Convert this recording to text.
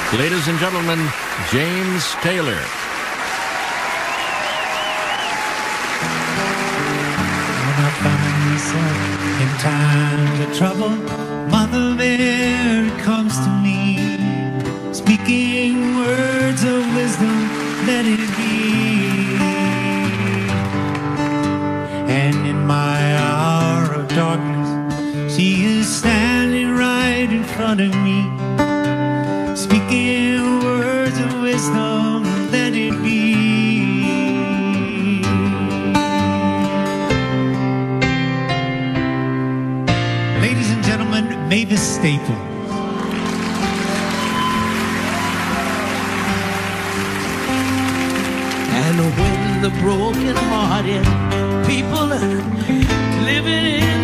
Ladies and gentlemen, James Taylor. When I find myself in times of trouble, Mother Mary comes to me, speaking words of wisdom, let it be. And in my hour of darkness, she is standing right in front of me, speaking words of wisdom, let it be. Ladies and gentlemen, Mavis Staples. And when the broken-hearted people living in